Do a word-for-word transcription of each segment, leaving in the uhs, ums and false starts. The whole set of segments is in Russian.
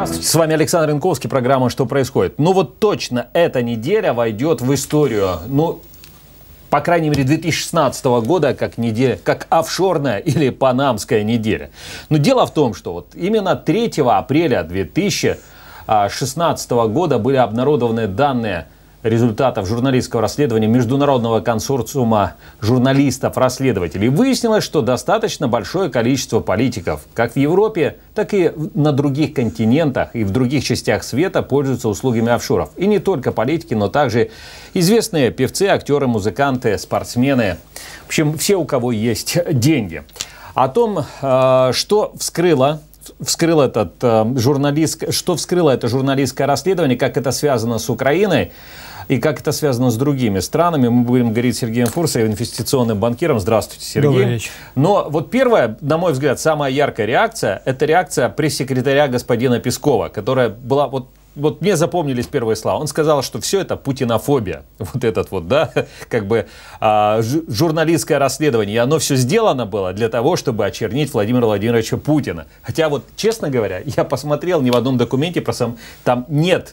Здравствуйте, с вами Александр Янковский, программа «Что происходит?». Ну вот точно эта неделя войдет в историю, ну, по крайней мере, две тысячи шестнадцатого года, как, неделя, как офшорная или панамская неделя. Но дело в том, что вот именно третьего апреля две тысячи шестнадцатого года были обнародованы данные результатов журналистского расследования Международного консорциума журналистов-расследователей. Выяснилось, что достаточно большое количество политиков, как в Европе, так и на других континентах и в других частях света, пользуются услугами офшоров. И не только политики, но также известные певцы, актеры, музыканты, спортсмены. В общем, все, у кого есть деньги. О том, что вскрыло вскрыл этот э, журналист, что вскрыло это журналистское расследование, как это связано с Украиной и как это связано с другими странами. Мы будем говорить с Сергеем Фурсовым, инвестиционным банкиром. Здравствуйте, Сергей. Добрый вечер. Но вот первая, на мой взгляд, самая яркая реакция, это реакция пресс-секретаря господина Пескова, которая была вот Вот мне запомнились первые слова. Он сказал, что все это путинофобия. Вот этот вот, да, как бы а, журналистское расследование. И оно все сделано было для того, чтобы очернить Владимира Владимировича Путина. Хотя вот, честно говоря, я посмотрел, ни в одном документе, просто там нет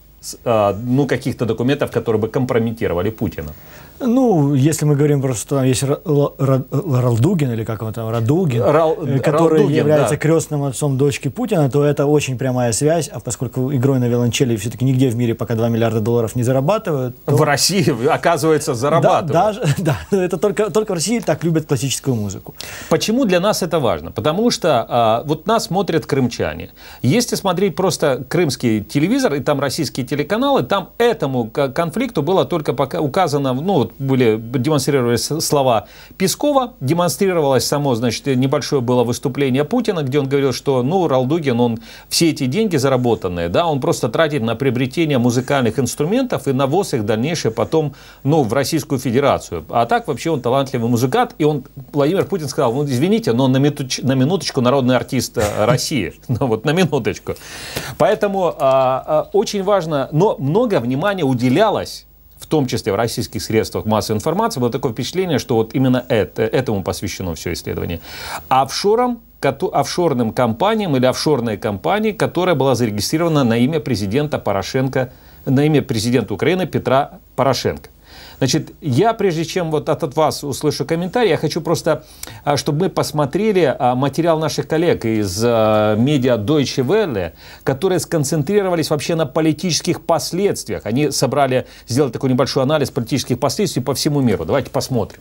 а, ну, каких-то документов, которые бы компрометировали Путина. Ну, если мы говорим просто, что есть Ралдугин, или как он там, Радугин, Рал, который Ралдугин, является да. крестным отцом дочки Путина, то это очень прямая связь, а поскольку игрой на виолончели все-таки нигде в мире пока два миллиарда долларов не зарабатывают. То... В России, оказывается, зарабатывают. Да, даже, да, это только, только в России так любят классическую музыку. Почему для нас это важно? Потому что а, вот нас смотрят крымчане. Если смотреть просто крымский телевизор и там российские телеканалы, там этому конфликту было только пока указано, ну, были, демонстрировались слова Пескова, демонстрировалось само, значит, небольшое было выступление Путина, где он говорил, что, ну, Ралдугин, он все эти деньги заработанные, да, он просто тратит на приобретение музыкальных инструментов и навоз их дальнейшее потом, ну, в Российскую Федерацию. А так вообще он талантливый музыкант, и он, Владимир Путин сказал, ну, извините, но на, минуч, на минуточку народный артист России, ну, вот на минуточку. Поэтому а, а, очень важно, но много внимания уделялось, в том числе в российских средствах массовой информации, было такое впечатление, что вот именно это, этому посвящено все исследование. Офшорам, офшорным компаниям или офшорной компании, которая была зарегистрирована на имя президента Порошенко, на имя президента Украины Петра Порошенко. Значит, я, прежде чем вот от вас услышу комментарий, я хочу просто, чтобы мы посмотрели материал наших коллег из медиа Deutsche Welle, которые сконцентрировались вообще на политических последствиях. Они собрали, сделали такой небольшой анализ политических последствий по всему миру. Давайте посмотрим.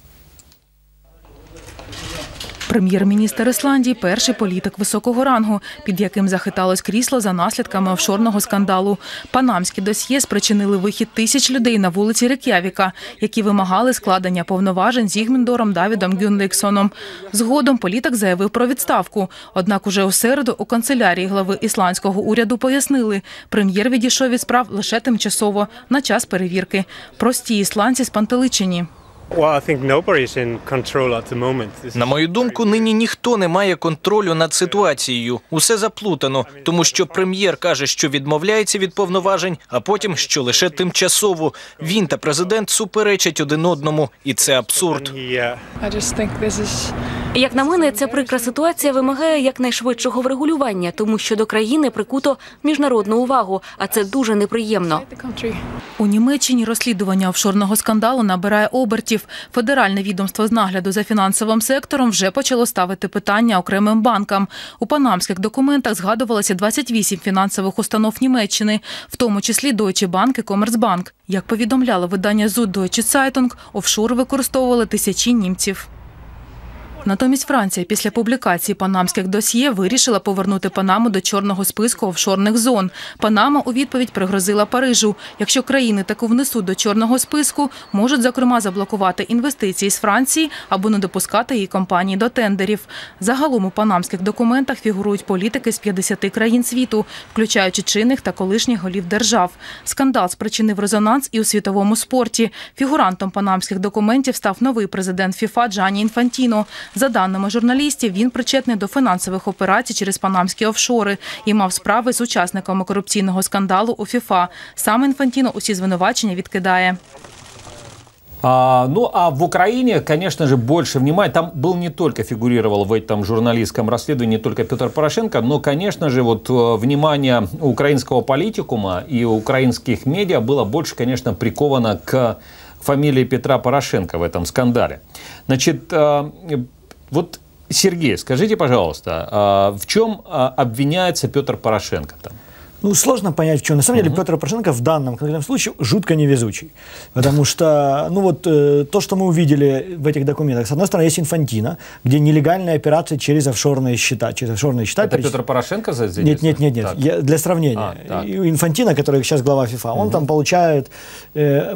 Прем'єр-міністр Ісландії – перший політик високого рангу, під яким захиталось крісло за наслідками офшорного скандалу. Панамські досьє спричинили вихід тисяч людей на вулиці Рейк'явіка, які вимагали складення повноважень Зігмундом Давідом Гюнлейксоном. Згодом політик заявив про відставку. Однак уже у середу у канцелярії глави ісландського уряду пояснили, прем'єр відійшов від справ лише тимчасово, на час перевірки. Прості ісландці спантеличені. На мою думку, нині ніхто не має контролю над ситуацією. Усе заплутано, тому що прем'єр каже, що відмовляється від повноважень, а потім, що лише тимчасово. Він та президент суперечать один одному, і це абсурд. Як на мене, ця прикра ситуація вимагає якнайшвидшого врегулювання, тому що до країни прикуто міжнародну увагу, а це дуже неприємно. У Німеччині розслідування офшорного скандалу набирає обертів. Федеральне відомство з нагляду за фінансовим сектором вже почало ставити питання окремим банкам. У панамських документах згадувалося двадцять вісім фінансових установ Німеччини, в тому числі Deutsche Bank і Commerzbank. Як повідомляло видання Süddeutsche Zeitung, офшори використовували тисячі німців. Натомість Франція після публікації панамських досьє вирішила повернути Панаму до чорного списку офшорних зон. Панама у відповідь пригрозила Парижу. Якщо країни таку внесуть до чорного списку, можуть, зокрема, заблокувати інвестиції з Франції або не допускати її компанії до тендерів. Загалом у панамських документах фігурують політики з п'ятдесяти країн світу, включаючи чинних та колишніх голів держав. Скандал спричинив резонанс і у світовому спорті. Фігурантом панамських документів став новий президент ФІФА Джанні Інфантіно. За даними журналістів, він причетний до фінансових операцій через панамські офшори і мав справи з учасниками корупційного скандалу у ФІФА. Сам Інфантіно усі звинувачення відкидає. А, ну, а в Украине, конечно же, больше внимания. Там был не только, фигурировал в этом журналистском расследовании не только Петр Порошенко, но, конечно же, вот внимание украинского политикума и украинских медиа было больше, конечно, приковано к фамилии Петра Порошенко в этом скандале. Значит, вот, Сергей, скажите, пожалуйста, в чем обвиняется Петр Порошенко там? Ну, сложно понять, в чем. На самом деле, uh-huh. Петр Порошенко в данном конкретном случае жутко невезучий. Потому что, ну вот, э, то, что мы увидели в этих документах, с одной стороны, есть Инфантино, где нелегальные операции через офшорные счета. Через офшорные счета. Это переч... Петр Порошенко задействован? Нет, нет, нет, нет. Я, для сравнения. А, Инфантино, который сейчас глава ФИФА, uh-huh. он там получает... Э,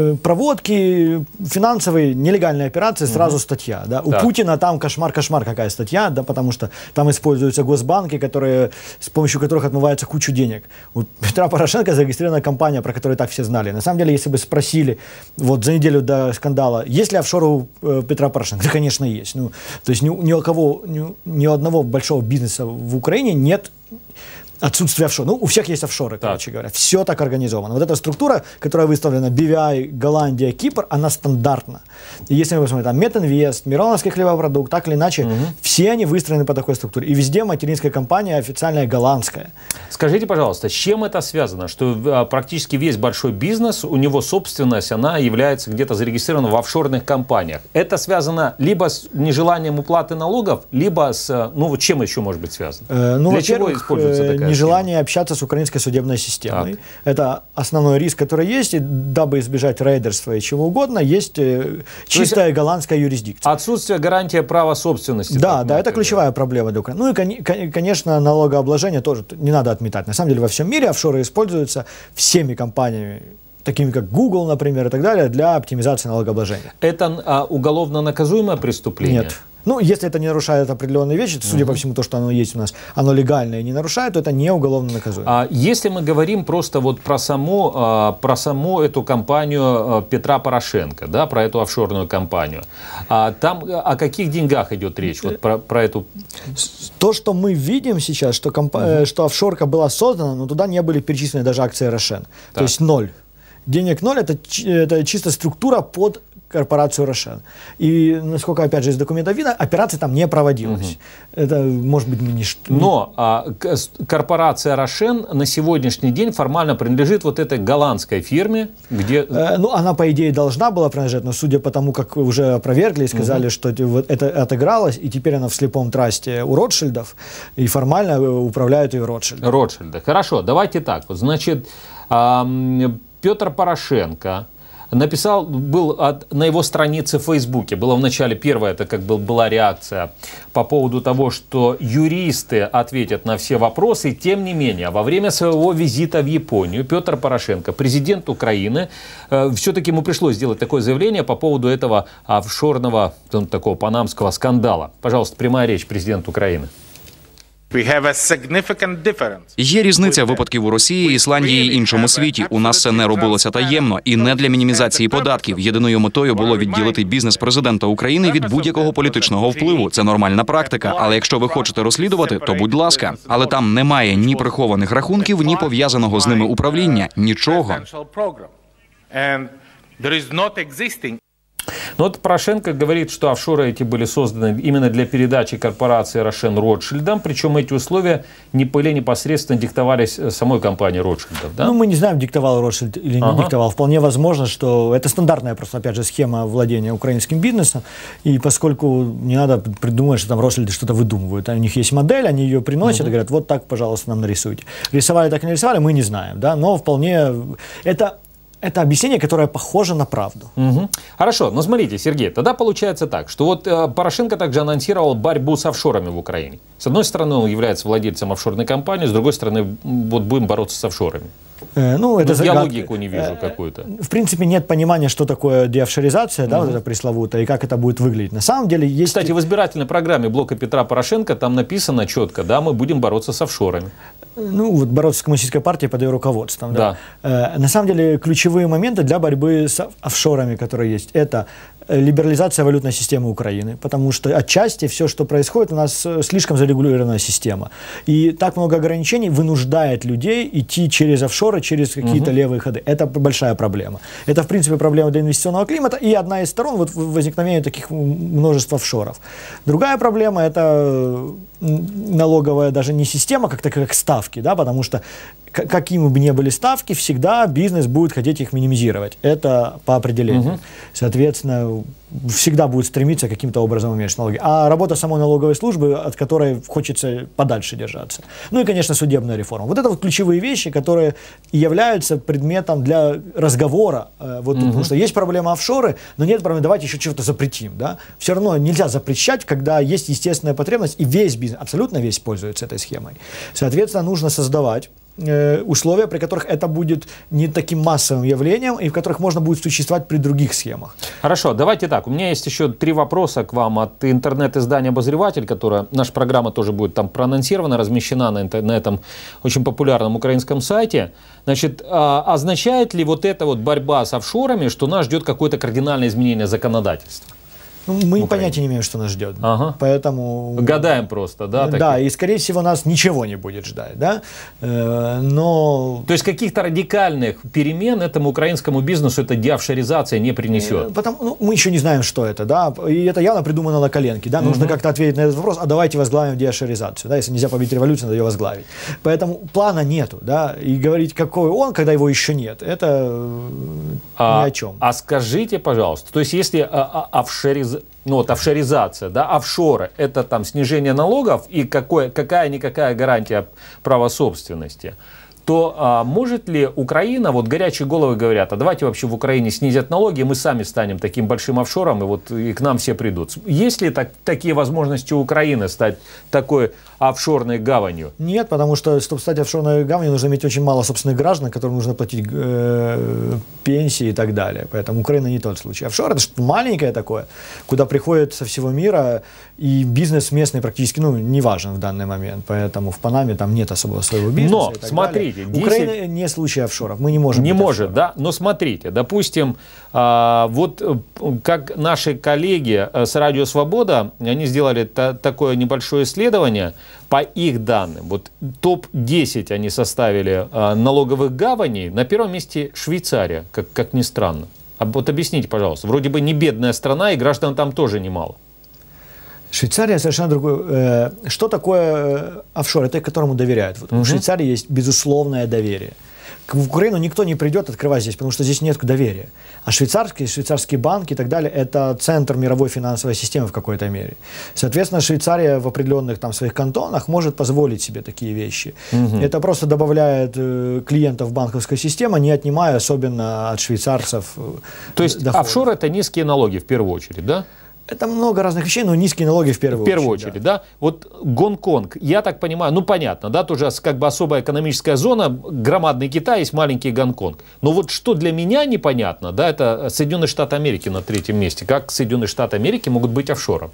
проводки, финансовые, нелегальные операции, сразу угу. статья. Да? У Путина там кошмар-кошмар какая статья, да, потому что там используются госбанки, которые, с помощью которых отмывается кучу денег. У Петра Порошенко зарегистрирована компания, про которую так все знали. На самом деле, если бы спросили вот за неделю до скандала, есть ли офшоры у э, Петра Порошенко? Да, конечно, есть. Ну, то есть ни, ни у кого, ни, ни у одного большого бизнеса в Украине нет отсутствие офшора. Ну, у всех есть офшоры, короче так. говоря. Все так организовано. Вот эта структура, которая выставлена, би ви ай, Голландия, Кипр, она стандартна. И если мы посмотрим, там, Метинвест, Мироновский хлебопродукт, так или иначе, угу. все они выстроены по такой структуре. И везде материнская компания официальная голландская. Скажите, пожалуйста, с чем это связано? Что а, практически весь большой бизнес, у него собственность, она является где-то зарегистрирована в офшорных компаниях. Это связано либо с нежеланием уплаты налогов, либо с, ну, вот чем еще может быть связано? Э, ну, Для чего используется такая нежелание схема? Общаться с украинской судебной системой. Так. Это основной риск, который есть, и дабы избежать рейдерства и чего угодно, есть э, чистая есть голландская юрисдикция. Отсутствие гарантии права собственности. Да, да, это ключевая проблема для Украины. Ну и, конечно, налогообложение тоже не надо отметать. На самом деле во всем мире офшоры используются всеми компаниями, такими как Google, например, и так далее, для оптимизации налогообложения. Это а, уголовно наказуемое преступление? Нет. Ну, если это не нарушает определенные вещи, судя uh-huh. по всему, то, что оно есть у нас, оно легальное и не нарушает, то это не уголовно наказуемо. А если мы говорим просто вот про саму, а, про саму эту компанию а, Петра Порошенко, да, про эту офшорную компанию, а, там о каких деньгах идет речь? Вот про, про эту... То, что мы видим сейчас, что, комп... uh-huh. что офшорка была создана, но туда не были перечислены даже акции Рошен. То есть ноль. Денег ноль, это, это чисто структура под корпорацию Рошен. И, насколько, опять же, из документов видно, операция там не проводилась. Угу. Это, может быть, не... Но а, корпорация Рошен на сегодняшний день формально принадлежит вот этой голландской фирме, где... Э, ну, она, по идее, должна была принадлежать, но судя по тому, как уже опровергли и сказали, угу. что вот это отыгралось, и теперь она в слепом трасте у Ротшильдов, и формально управляют ее Ротшильды. Ротшильды. Хорошо, давайте так. Вот, значит, э, Петр Порошенко написал, был от, на его странице в Фейсбуке, было в начале первое, это как бы была реакция по поводу того, что юристы ответят на все вопросы, тем не менее, во время своего визита в Японию Петр Порошенко, президент Украины, э, все-таки ему пришлось сделать такое заявление по поводу этого офшорного, ну, такого панамского скандала. Пожалуйста, прямая речь президента Украины. Є різниця випадків у Росії, Ісландії і іншому світі. У нас це не робилося таємно і не для мінімізації податків. Єдиною метою було відділити бізнес президента України від будь-якого політичного впливу. Це нормальна практика. Але якщо ви хочете розслідувати, то будь ласка. Але там немає ні прихованих рахунків, ні пов'язаного з ними управління. Нічого. Но вот Порошенко говорит, что офшоры эти были созданы именно для передачи корпорации Рошен Ротшильдам, причем эти условия не были непосредственно диктовались самой компанией Ротшильдов. Да? Ну, мы не знаем, диктовал Ротшильд или ага. не диктовал. Вполне возможно, что это стандартная просто, опять же, схема владения украинским бизнесом, и поскольку не надо придумывать, что там Ротшильды что-то выдумывают. У них есть модель, они ее приносят угу. и говорят, вот так, пожалуйста, нам нарисуйте. Рисовали так, не рисовали, мы не знаем, да, но вполне это... Это объяснение, которое похоже на правду. Угу. Хорошо, но смотрите, Сергей, тогда получается так, что вот э, Порошенко также анонсировал борьбу с офшорами в Украине. С одной стороны, он является владельцем офшорной компании, с другой стороны, вот будем бороться с офшорами. Э, ну, это ну, я логику не вижу э, какую-то. В принципе, нет понимания, что такое деофшоризация, угу. да, вот это пресловутая, и как это будет выглядеть. На самом деле есть... Кстати, в избирательной программе блока Петра Порошенко там написано четко, да, мы будем бороться с офшорами. Ну, вот бороться с коммунистической партией под ее руководством. Да. Да. Э, на самом деле, ключевые моменты для борьбы с офшорами, которые есть, это либерализация валютной системы Украины, потому что отчасти все, что происходит, у нас слишком зарегулированная система. И так много ограничений вынуждает людей идти через офшоры, через какие-то угу. левые ходы. Это большая проблема. Это, в принципе, проблема для инвестиционного климата и одна из сторон вот, возникновения таких множества офшоров. Другая проблема – это налоговая даже не система, как такая, как ставки, да, потому что какими бы ни были ставки, всегда бизнес будет хотеть их минимизировать. Это по определению. Угу. Соответственно, всегда будет стремиться каким-то образом уменьшить налоги. А работа самой налоговой службы, от которой хочется подальше держаться. Ну и, конечно, судебная реформа. Вот это вот ключевые вещи, которые являются предметом для разговора. Вот, угу. Потому что есть проблема офшоры, но нет проблемы, давайте еще чего-то запретим. Да? Все равно нельзя запрещать, когда есть естественная потребность, и весь бизнес, абсолютно весь пользуется этой схемой. Соответственно, нужно создавать условия, при которых это будет не таким массовым явлением, и в которых можно будет существовать при других схемах. Хорошо, давайте так. У меня есть еще три вопроса к вам от интернет-издания «Обозреватель», которая, наша программа тоже будет там проанонсирована, размещена на, на этом очень популярном украинском сайте. Значит, а, означает ли вот эта вот борьба с офшорами, что нас ждет какое-то кардинальное изменение законодательства? Мы понятия не имеем, что нас ждет. Ага. Поэтому... Гадаем просто, да? Да, такие? И, скорее всего, нас ничего не будет ждать, да? Но... То есть каких-то радикальных перемен этому украинскому бизнесу эта деофшоризация не принесет? Потому, ну, мы еще не знаем, что это, да? И это явно придумано на коленке, да? Нужно угу. как-то ответить на этот вопрос, а давайте возглавим деофшоризацию, да? Если нельзя победить революцию, надо ее возглавить. Поэтому плана нету, да? И говорить, какой он, когда его еще нет, это а, ни о чем. А скажите, пожалуйста, то есть если офшоризация, ну вот офшоризация, да, офшоры, это там снижение налогов и какое, какая-никакая гарантия права собственности, то а, может ли Украина, вот горячие головы говорят, а давайте вообще в Украине снизят налоги, мы сами станем таким большим офшором, и вот и к нам все придут. Есть ли так, такие возможности у Украины стать такой офшорной гаванью? Нет, потому что, чтобы стать офшорной гаванью, нужно иметь очень мало собственных граждан, которым нужно платить э, пенсии и так далее. Поэтому Украина не тот случай. Офшор — это что-то маленькое такое, куда приходят со всего мира, и бизнес местный практически, ну, не важен в данный момент. Поэтому в Панаме там нет особого своего бизнеса. Но, смотрите, десять... Украина не случай офшоров, мы не можем. Не может, офшором. Да? Но смотрите, допустим, а, вот как наши коллеги с Радио Свобода, они сделали та, такое небольшое исследование. По их данным, вот топ десять они составили а, налоговых гаваней, на первом месте Швейцария, как, как ни странно. А вот объясните, пожалуйста, вроде бы не бедная страна, и граждан там тоже немало. Швейцария совершенно другое. Что такое офшор? Это к которому доверяют. Вот угу. В Швейцарии есть безусловное доверие. В Украину никто не придет открывать здесь, потому что здесь нет доверия. А швейцарские, швейцарские банки и так далее – это центр мировой финансовой системы в какой-то мере. Соответственно, Швейцария в определенных там своих кантонах может позволить себе такие вещи. Угу. Это просто добавляет э, клиентов в банковскую систему, не отнимая особенно от швейцарцев э, То есть доходов. Офшор – это низкие налоги в первую очередь, да? Это много разных вещей, но низкие налоги в первую очередь. В первую очередь, очередь да. да. Вот Гонконг, я так понимаю, ну понятно, да, тоже как бы особая экономическая зона, громадный Китай, есть маленький Гонконг. Но вот что для меня непонятно, да, это Соединенные Штаты Америки на третьем месте. Как Соединенные Штаты Америки могут быть офшором?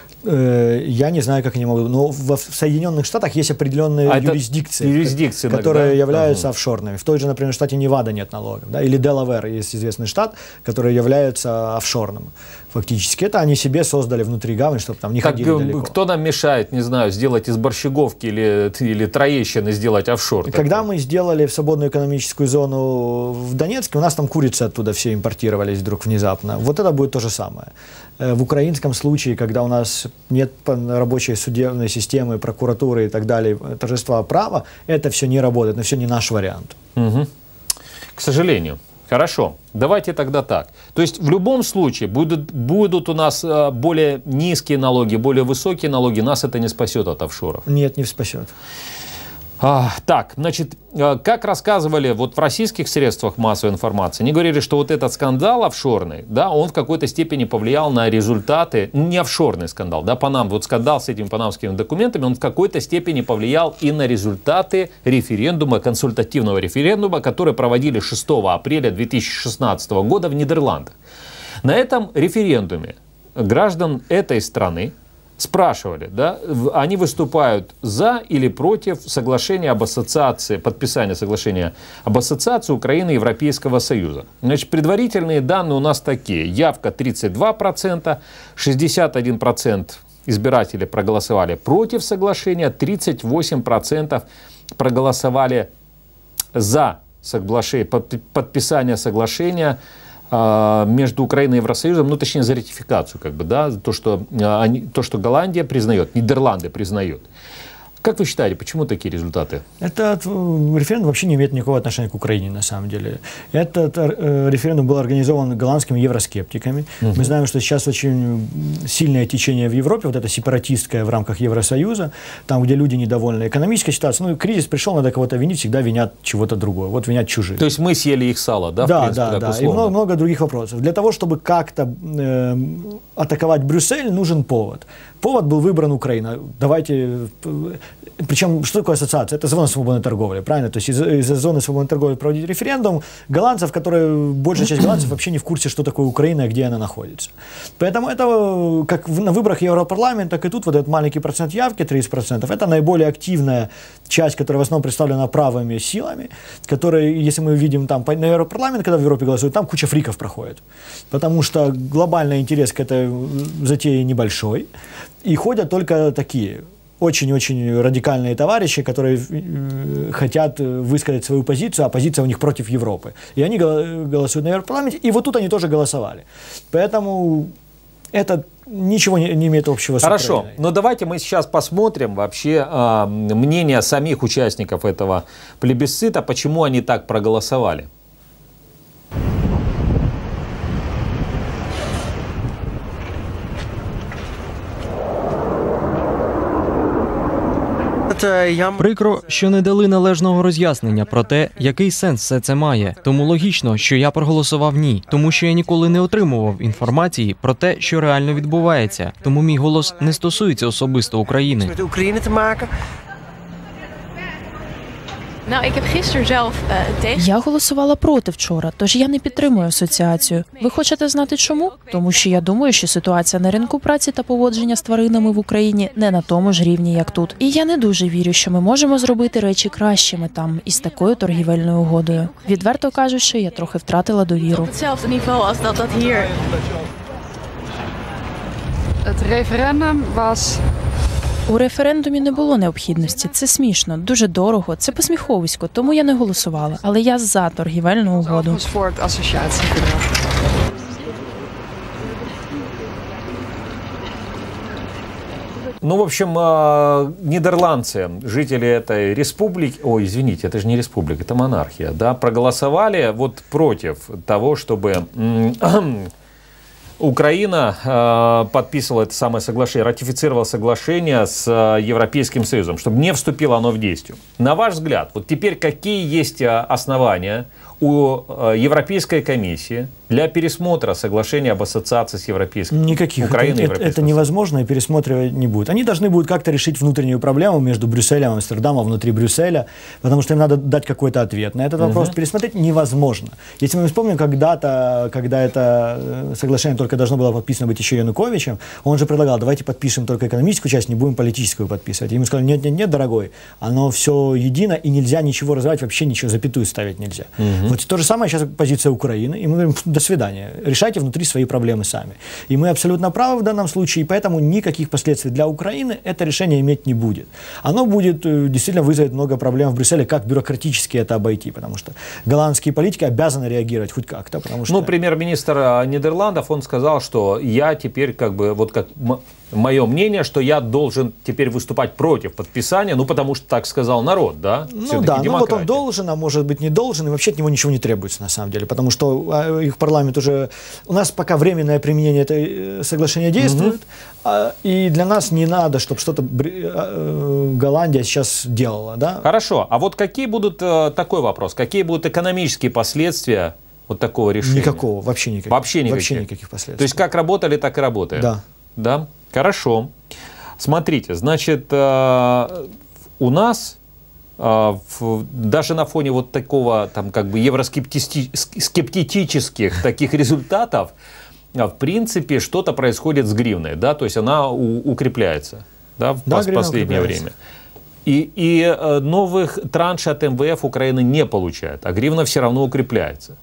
Я не знаю, как они могут, но в Соединенных Штатах есть определенные а юрисдикции, юрисдикции, которые да? являются угу. офшорными. В той же, например, штате Невада нет налогов, да? Или Делавэр есть известный штат, который является офшорным. Фактически это они себе создали внутри гавани, чтобы там не так, ходили далеко. Кто нам мешает, не знаю, сделать из Борщеговки или, или Троещины сделать офшор? Когда такой? Мы сделали в свободную экономическую зону в Донецке, у нас там курицы оттуда все импортировались вдруг внезапно. Вот это будет то же самое. В украинском случае, когда у нас нет рабочей судебной системы, прокуратуры и так далее, торжества права, это все не работает, но все не наш вариант. Угу. К сожалению. Хорошо, давайте тогда так. То есть в любом случае будут, будут у нас более низкие налоги, более высокие налоги, нас это не спасет от офшоров? Нет, не спасет. А, так, значит, как рассказывали вот в российских средствах массовой информации, они говорили, что вот этот скандал офшорный, да, он в какой-то степени повлиял на результаты, не офшорный скандал, да, Панам, вот скандал с этими панамскими документами, он в какой-то степени повлиял и на результаты референдума, консультативного референдума, который проводили шестого апреля две тысячи шестнадцатого года в Нидерландах. На этом референдуме граждан этой страны спрашивали, да, они выступают за или против соглашения об ассоциации, подписания соглашения об ассоциации Украины и Европейского Союза. Значит, предварительные данные у нас такие. Явка тридцать два процента, шестьдесят один процент избирателей проголосовали против соглашения, тридцать восемь процентов проголосовали за соглашение, подписание соглашения между Украиной и Евросоюзом, ну, точнее, за ратификацию, как бы, да, то, что, они, то, что Голландия признает, Нидерланды признают. Как вы считаете, почему такие результаты? Этот референдум вообще не имеет никакого отношения к Украине, на самом деле. Этот э, референдум был организован голландскими евроскептиками. Uh-huh. Мы знаем, что сейчас очень сильное течение в Европе, вот это сепаратистское в рамках Евросоюза, там, где люди недовольны. Экономическая ситуация, ну, кризис пришел, надо кого-то винить, всегда винят чего-то другое. Вот винят чужих. То есть мы съели их сало, да? Да, в принципе, да, да. И много, много других вопросов. Для того, чтобы как-то э, атаковать Брюссель, нужен повод. Повод был выбран Украина. Давайте... Причем, что такое ассоциация? Это зона свободной торговли, правильно? То есть из-за из зоны свободной торговли проводить референдум голландцев, которые, большая часть голландцев вообще не в курсе, что такое Украина и где она находится. Поэтому это, как на выборах Европарламента, так и тут вот этот маленький процент явки, тридцать процентов, это наиболее активная часть, которая в основном представлена правыми силами, которые, если мы видим там на Европарламент, когда в Европе голосуют, там куча фриков проходит. Потому что глобальный интерес к этой затее небольшой, и ходят только такие очень-очень радикальные товарищи, которые э, хотят высказать свою позицию, а позиция у них против Европы. И они голосуют на Европарламенте, и вот тут они тоже голосовали. Поэтому это ничего не, не имеет общего с Хорошо, Украиной. но давайте мы сейчас посмотрим вообще э, мнение самих участников этого плебисцита, почему они так проголосовали. Прикро, що не дали належного роз'яснення про те, який сенс все це має. Тому логічно, що я проголосував ні, тому що я ніколи не отримував інформації про те, що реально відбувається. Тому мій голос не стосується особисто України. Я голосувала проти вчора, тож я не підтримую асоціацію. Ви хочете знати чому? Тому що я думаю, що ситуація на ринку праці та поводження з тваринами в Україні не на тому ж рівні, як тут. І я не дуже вірю, що ми можемо зробити речі кращими там із такою торгівельною угодою. Відверто кажучи, я трохи втратила довіру. У референдумі не було необхідності. Це смішно, дуже дорого, це посміховисько, тому я не голосувала. Але я за торгівельну угоду. Ну, в общем, нидерландцы, жители этой республики, ой, извините, это же не республика, это монархия, да, проголосовали вот против того, чтобы Украина э, подписывала это самое соглашение, ратифицировала соглашение с э, Европейским Союзом, чтобы не вступило оно в действие. На ваш взгляд, вот теперь какие есть основания у э, Европейской комиссии для пересмотра соглашения об ассоциации с Европейской Никаких. Украиной? Это, это, это невозможно, и пересматривать не будет. Они должны будут как-то решить внутреннюю проблему между Брюсселем и Амстердамом внутри Брюсселя, потому что им надо дать какой-то ответ. На этот uh-huh. вопрос пересмотреть невозможно. Если мы вспомним, когда-то, когда это соглашение только должно было подписано быть еще Януковичем, он же предлагал, давайте подпишем только экономическую часть, не будем политическую подписывать. И ему сказали, нет-нет-нет, дорогой, оно все едино, и нельзя ничего развивать, вообще ничего, запятую ставить нельзя. Uh-huh. Вот то же самое сейчас позиция Украины, и мы говорим, до свидания, решайте внутри свои проблемы сами. И мы абсолютно правы в данном случае, и поэтому никаких последствий для Украины это решение иметь не будет. Оно будет, действительно вызовет много проблем в Брюсселе, как бюрократически это обойти, потому что голландские политики обязаны реагировать хоть как-то. Потому что... Ну, премьер-министр Нидерландов, он сказал, что я теперь, как бы, вот как мое мнение, что я должен теперь выступать против подписания, ну, потому что так сказал народ, да? Ну да, ну вот он должен, а может быть не должен, и вообще от него ничего не требуется на самом деле, потому что их парламент уже... У нас пока временное применение этого соглашения действует, угу. и для нас не надо, чтобы что-то Голландия сейчас делала, да? Хорошо, а вот какие будут, такой вопрос, какие будут экономические последствия вот такого решения? Никакого, вообще никаких. Вообще никаких? Вообще никаких последствий. То есть как работали, так и работаем? Да. Да? Хорошо. Смотрите, значит, у нас даже на фоне вот такого, там, как бы евроскептических таких результатов, в принципе, что-то происходит с гривной, да, то есть она у, укрепляется, да, в да, пос последнее время. И, и новых траншей от эм вэ эф Украина не получает, а гривна все равно укрепляется.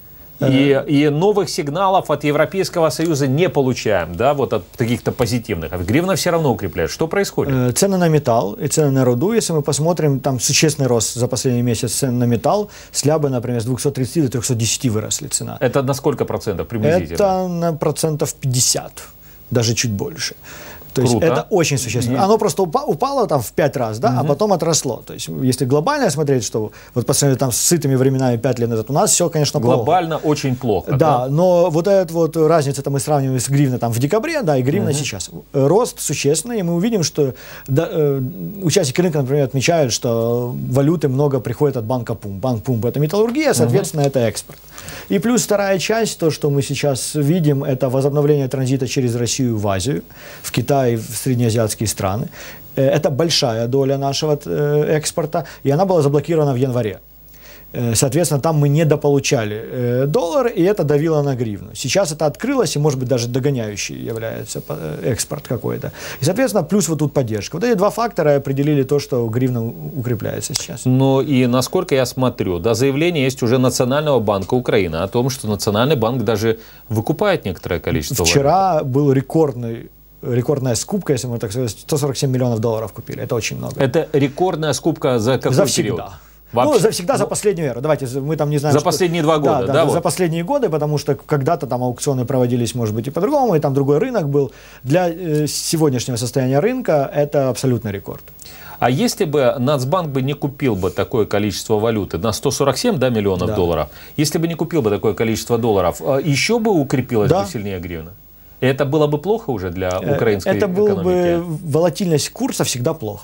И, и новых сигналов от Европейского Союза не получаем, да, вот от каких-то позитивных. А гривна все равно укрепляет. Что происходит? Цены на металл и цены на руду, если мы посмотрим, там существенный рост за последний месяц цен на металл. Слябы, например, с двухсот тридцати до трёхсот десяти выросли цена. Это на сколько процентов приблизительно? Это на процентов пятьдесят, даже чуть больше. То есть Круто. Это очень существенно. Оно просто упало там в пять раз, да, угу. а потом отросло. То есть если глобально смотреть, что вот по сравнению там с сытыми временами пять лет назад, у нас все, конечно, плохо. Глобально очень плохо. Да, да? Но вот эта вот разница, мы сравниваем с гривной там в декабре, да, и гривна угу. сейчас. Рост существенный, и мы увидим, что да, э, участники рынка, например, отмечают, что валюты много приходит от банка ПУМ. Банк ПУМ – это металлургия, соответственно, угу. это экспорт. И плюс вторая часть, то, что мы сейчас видим, это возобновление транзита через Россию в Азию, в Китай, в среднеазиатские страны. Это большая доля нашего экспорта, и она была заблокирована в январе. Соответственно, там мы недополучали доллар, и это давило на гривну. Сейчас это открылось, и, может быть, даже догоняющий является экспорт какой-то. И, соответственно, плюс вот тут поддержка. Вот эти два фактора определили то, что гривна укрепляется сейчас. Ну и, насколько я смотрю, да, заявление есть уже Национального банка Украины о том, что Национальный банк даже выкупает некоторое количество Вчера валюты. был рекордный рекордная скупка, если мы так сказать, сто сорок семь миллионов долларов купили. Это очень много. Это рекордная скупка за какой за период? Всегда. Вообще? Ну, за всегда, за последнюю эру. Давайте, мы там не знаем, За что... последние два года, да? да, да вот? За последние годы, потому что когда-то там аукционы проводились, может быть, и по-другому, и там другой рынок был. Для э, сегодняшнего состояния рынка это абсолютный рекорд. А если бы Нацбанк бы не купил бы такое количество валюты, на сто сорок семь да, миллионов да. долларов, если бы не купил бы такое количество долларов, еще бы укрепилась да. бы сильнее гривна? И это было бы плохо уже для украинской это экономики? Это была бы волатильность курса всегда плохо.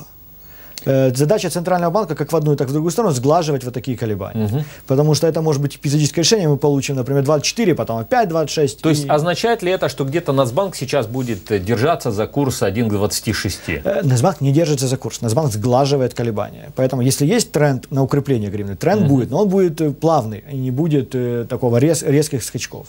Задача Центрального банка как в одну, так и в другую сторону сглаживать вот такие колебания. Угу. Потому что это может быть эпизодическое решение, мы получим, например, двадцать четыре, потом опять двадцать шесть. То и... есть означает ли это, что где-то Нацбанк сейчас будет держаться за курс один к двадцати шести? Нацбанк не держится за курс, Нацбанк сглаживает колебания. Поэтому если есть тренд на укрепление гривны, тренд угу. будет, но он будет плавный, и не будет такого рез, резких скачков.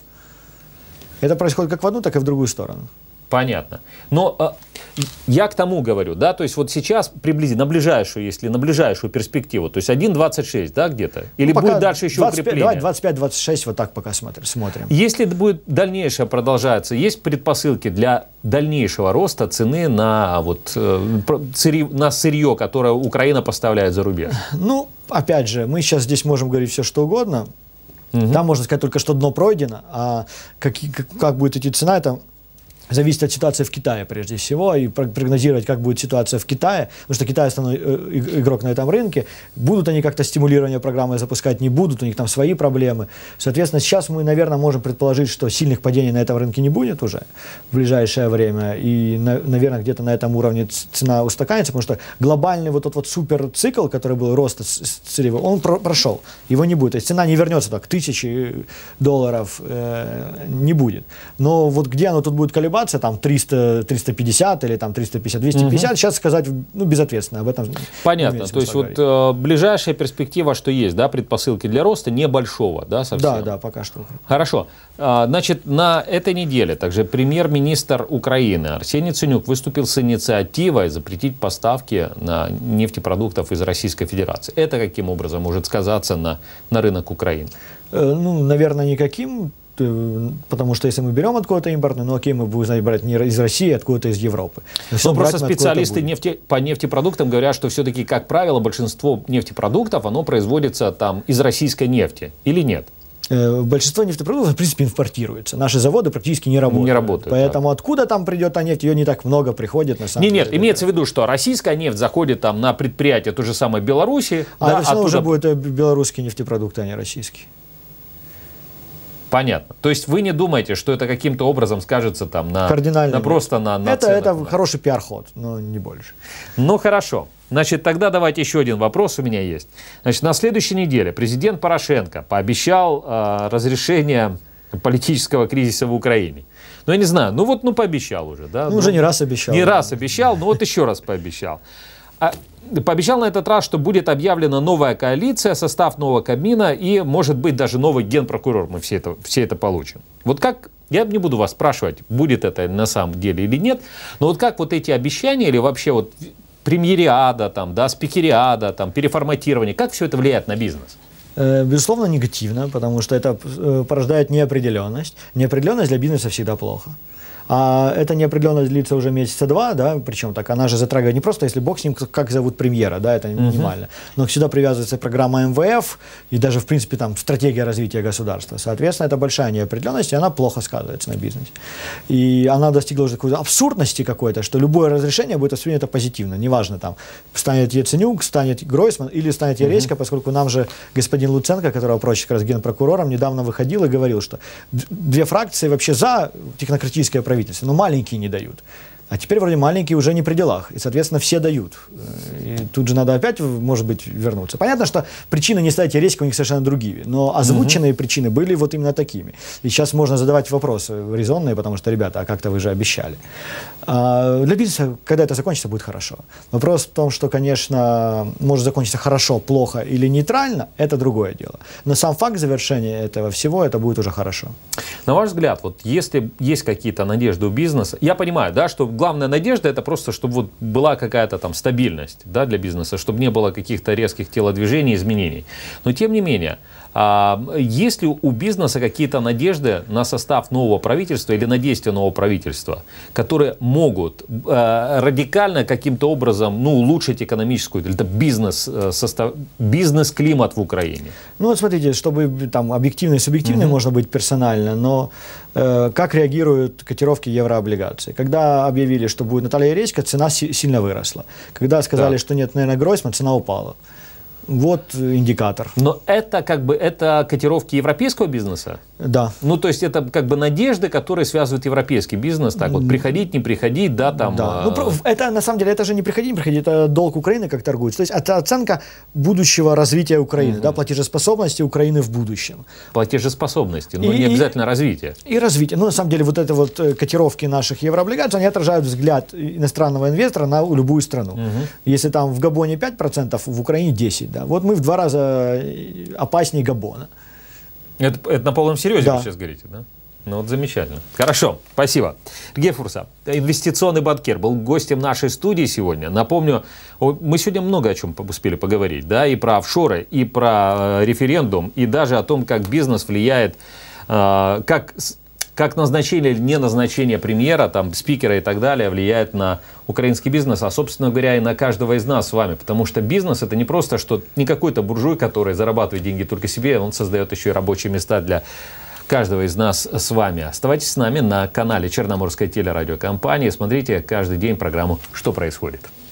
Это происходит как в одну, так и в другую сторону. Понятно. Но э, я к тому говорю, да, то есть вот сейчас приблизительно, на ближайшую, если на ближайшую перспективу, то есть один двадцать шесть, да, где-то? Или ну, будет дальше еще двадцать пять, укрепление? Давай двадцать пять двадцать шесть, вот так пока смотрим. смотрим. Если будет дальнейшее продолжаться, есть предпосылки для дальнейшего роста цены на, вот, э, сырье, на сырье, которое Украина поставляет за рубеж? Ну, опять же, мы сейчас здесь можем говорить все, что угодно. Угу. Там можно сказать только, что дно пройдено, а как, как, как будет идти цена, это зависит от ситуации в Китае прежде всего, и прогнозировать, как будет ситуация в Китае, потому что Китай основной игрок на этом рынке. Будут они как-то стимулирование программы запускать, не будут, у них там свои проблемы. Соответственно, сейчас мы, наверное, можем предположить, что сильных падений на этом рынке не будет уже в ближайшее время, и, наверное, где-то на этом уровне цена устаканится, потому что глобальный вот этот вот суперцикл, который был роста сырьевого, он про прошел, его не будет. То есть цена не вернется так, к тысяче долларов э, не будет. Но вот где оно тут будет колебаться, там триста, триста пятьдесят или там триста пятьдесят, двести пятьдесят, угу. сейчас сказать, ну, безответственно об этом. Понятно, то есть вот э, ближайшая перспектива, что есть, да, предпосылки для роста небольшого, да, совсем? Да, да, пока что. Хорошо, а, значит, на этой неделе также премьер-министр Украины Арсений Яценюк выступил с инициативой запретить поставки на нефтепродуктов из Российской Федерации. Это каким образом может сказаться на, на рынок Украины? Э, ну, наверное, никаким. Потому что если мы берем откуда-то импортный, ну окей, мы будем брать не из России, а откуда-то из Европы. Но просто специалисты нефти, по нефтепродуктам говорят, что все-таки, как правило, большинство нефтепродуктов, оно производится там из российской нефти. Или нет? Большинство нефтепродуктов, в принципе, импортируется. Наши заводы практически не работают. Не работают. Поэтому да. откуда там придет та нефть, ее не так много приходит на самом не, деле. Нет, имеется в виду, что российская нефть заходит там на предприятие той же самой Беларуси. А да, это оттуда... уже будут белорусские нефтепродукты, а не российские. Понятно. То есть вы не думаете, что это каким-то образом скажется там на, на просто на, на это, ценах? Это да. хороший пиар-ход, но не больше. Ну хорошо. Значит, тогда давайте еще один вопрос у меня есть. Значит, на следующей неделе президент Порошенко пообещал э, разрешение политического кризиса в Украине. Ну, я не знаю, ну вот, ну пообещал уже, да? Ну, ну, уже не раз обещал. Не раз обещал, но вот еще раз пообещал. А, пообещал на этот раз, что будет объявлена новая коалиция, состав нового Кабмина и, может быть, даже новый генпрокурор. Мы все это, все это получим. Вот как Я не буду вас спрашивать, будет это на самом деле или нет, но вот как вот эти обещания или вообще вот премьериада, там, да, спикериада, там, переформатирование, как все это влияет на бизнес? Безусловно, негативно, потому что это порождает неопределенность. Неопределенность для бизнеса всегда плохо. А эта неопределенность длится уже месяца два, да, причем так, она же затрагивает не просто, если бог с ним, как зовут премьера, да, это минимально, uh-huh. но сюда привязывается программа эм вэ эф и даже, в принципе, там, стратегия развития государства. Соответственно, это большая неопределенность, и она плохо сказывается на бизнесе. И она достигла уже какой-то абсурдности какой-то, что любое разрешение будет воспринято позитивно, неважно, там, станет Яценюк, станет Гройсман или станет Яресько, uh-huh. поскольку нам же господин Луценко, которого прочит как раз генпрокурором, недавно выходил и говорил, что две фракции вообще за технократическое правительство, но маленькие не дают. А теперь вроде маленькие уже не при делах. И, соответственно, все дают. И тут же надо опять, может быть, вернуться. Понятно, что причины не стать резко у них совершенно другие. Но озвученные uh-huh. причины были вот именно такими. И сейчас можно задавать вопросы резонные, потому что, ребята, а как-то вы же обещали. А для бизнеса, когда это закончится, будет хорошо. Вопрос в том, что, конечно, может закончиться хорошо, плохо или нейтрально, это другое дело. Но сам факт завершения этого всего, это будет уже хорошо. На ваш взгляд, вот если есть какие-то надежды у бизнеса, я понимаю, да, что главная надежда это просто, чтобы вот была какая-то там стабильность, да, для бизнеса, чтобы не было каких-то резких телодвижений, изменений. Но тем не менее, а, есть ли у бизнеса какие-то надежды на состав нового правительства или на действия нового правительства, которые могут а, радикально каким-то образом, ну, улучшить экономическую или бизнес, состав, бизнес-климат в Украине? Ну вот смотрите, чтобы там объективно и субъективно угу. можно быть персонально, но э, как реагируют котировки еврооблигаций? Когда объявили, что будет Наталья Яресько, цена си- сильно выросла. Когда сказали, да. что нет, наверное, Гройсман, цена упала. Вот индикатор. Но это как бы это котировки европейского бизнеса? Да. Ну, то есть это как бы надежды, которые связывают европейский бизнес. Так вот, приходить, не приходить, да, там... Да. Ну, это, на самом деле, это же не приходить, не приходить, это долг Украины, как торгуется. То есть это оценка будущего развития Украины, угу. да, платежеспособности Украины в будущем. Платежеспособности, но и, не обязательно развитие. И развитие. Ну, на самом деле, вот это вот котировки наших еврооблигаций, они отражают взгляд иностранного инвестора на любую страну. Угу. Если там в Габоне пять процентов, в Украине десять процентов, да. Вот мы в два раза опаснее Габона. Это, это на полном серьезе да. вы сейчас говорите, да? Ну вот замечательно. Хорошо, спасибо. Сергей Фурса, инвестиционный банкир, был гостем нашей студии сегодня. Напомню, мы сегодня много о чем успели поговорить, да, и про офшоры, и про референдум, и даже о том, как бизнес влияет, э, как... как назначение или не назначение премьера, там, спикера и так далее влияет на украинский бизнес, а, собственно говоря, и на каждого из нас с вами. Потому что бизнес – это не просто что, не какой-то буржуй, который зарабатывает деньги только себе, он создает еще и рабочие места для каждого из нас с вами. Оставайтесь с нами на канале Черноморской телерадиокомпании. Смотрите каждый день программу «Что происходит?».